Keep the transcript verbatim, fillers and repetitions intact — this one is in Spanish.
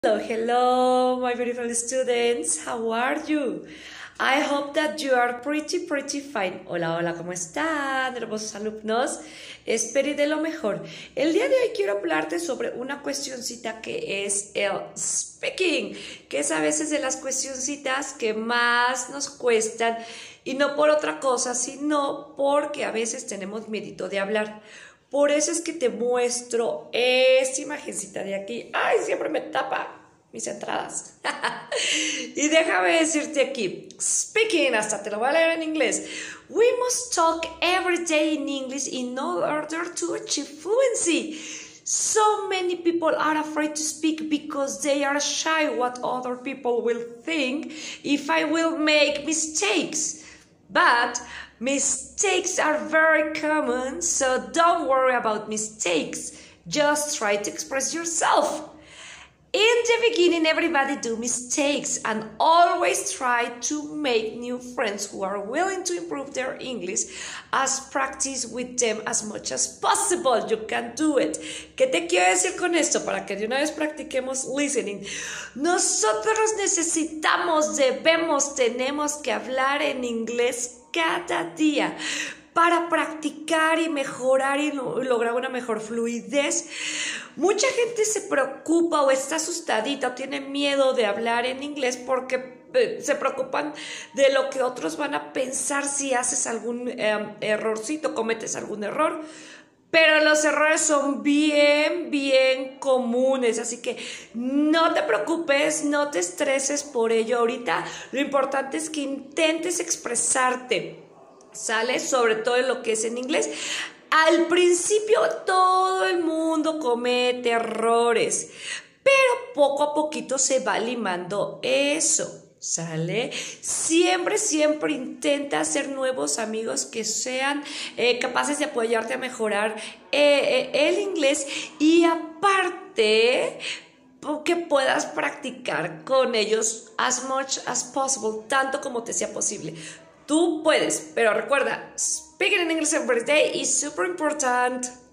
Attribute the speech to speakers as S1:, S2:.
S1: Hello, hello, my beautiful students. How are you? I hope that you are pretty, pretty fine. Hola, hola, ¿cómo están, hermosos alumnos? Espero de lo mejor. El día de hoy quiero hablarte sobre una cuestioncita que es el speaking, que es a veces de las cuestioncitas que más nos cuestan y no por otra cosa, sino porque a veces tenemos miedito de hablar. Por eso es que te muestro esta imagencita de aquí. ¡Ay, siempre me tapa mis entradas! Y déjame decirte aquí, speaking, hasta te lo voy a leer en inglés. We must talk every day in English in order to achieve fluency. So many people are afraid to speak because they are shy what other people will think if I will make mistakes. But mistakes are very common, so don't worry about mistakes. Just try to express yourself. In the beginning, everybody do mistakes and always try to make new friends who are willing to improve their English as practice with them as much as possible. You can do it. ¿Qué te quiero decir con esto? Para que de una vez practiquemos listening. Nosotros necesitamos, debemos, tenemos que hablar en inglés cada día para practicar y mejorar y lograr una mejor fluidez. Mucha gente se preocupa o está asustadita o tiene miedo de hablar en inglés porque eh, se preocupan de lo que otros van a pensar si haces algún eh, errorcito, cometes algún error. Pero los errores son bien, bien comunes, así que no te preocupes, no te estreses por ello. Ahorita lo importante es que intentes expresarte, ¿sale? Sobre todo en lo que es en inglés. Al principio todo el mundo comete errores, pero poco a poquito se va limando eso. ¿Sale? Siempre, siempre intenta hacer nuevos amigos que sean eh, capaces de apoyarte a mejorar eh, eh, el inglés y aparte que puedas practicar con ellos as much as possible, tanto como te sea posible. Tú puedes, pero recuerda, speaking in English every day is super important.